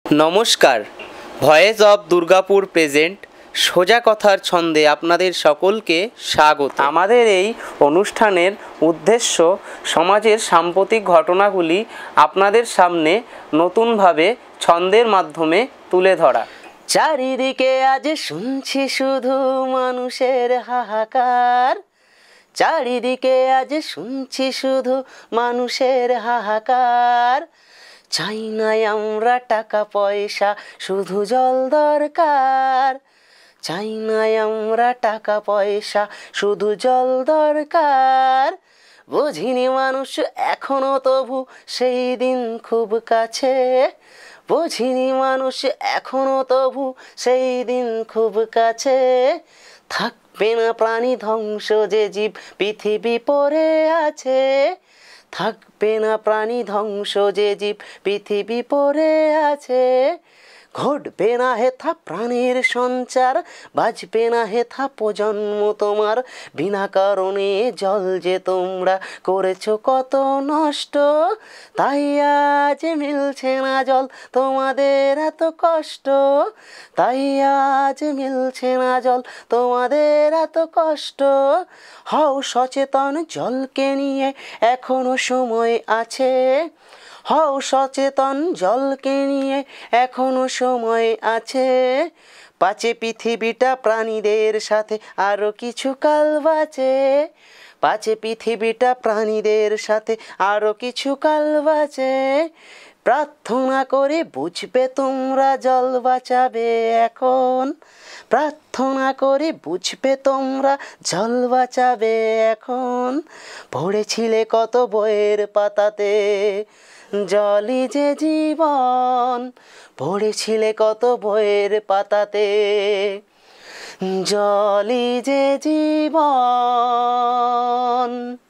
নমস্কার, voice of Durgapur present সোজা কথার ছন্দে আপনাদের সকলকে স্বাগত। আমাদের এই অনুষ্ঠানের উদ্দেশ্য সমাজের সাম্প্রতিক ঘটনাগুলি আপনাদের সামনে নতুনভাবে ছন্দের মাধ্যমে তুলে ধরা। চারিদিকে আজ শুনছি শুধু মানুষের হাহাকার, চারিদিকে আজ শুনছি শুধু মানুষের হাহাকার। চাই না আমরা টাকা পয়সা, শুধু জল দরকার। চাই না আমরা টাকা পয়সা, শুধু জল দরকার। বুঝিনি মানুষ এখনো তবু সেই দিন খুব কাছে, বুঝিনি মানুষ এখনো তবু সেই দিন খুব কাছে। থাকবে না প্রাণী ধ্বংস যে জীব পৃথিবী পড়ে আছে, থাকবে না প্রাণী ধ্বংস যে জীব পৃথিবী পড়ে আছে। ঘটবে না হেথা প্রাণীর সঞ্চার, বাঁচবে না হেথা প্রজন্ম তোমার। বিনা কারণে জল যে তোমরা করেছো কত নষ্ট, তাই আজ মিলছে না জল তোমাদের এত কষ্ট। তাই আজ মিলছে না জল তোমাদের এত কষ্ট। হও সচেতন, জলকে নিয়ে এখনো সময় আছে। হও সচেতন, জলকে নিয়ে এখনো সময় আছে। পাছে পৃথিবীটা প্রাণীদের সাথে আরো কিছু কাল বাঁচে, পাছে পৃথিবীটা প্রাণীদের সাথে আরো কিছু কাল বাঁচে। প্রার্থনা করে বুঝবে তোমরা জল বাঁচাবে এখন, প্রার্থনা করে বুঝবে তোমরা জল বাঁচাবে এখন। পড়েছিলে কত বইয়ের পাতাতে জলই যে জীবন, পড়েছিলে কত বইয়ের পাতাতে জলই যে জীবন।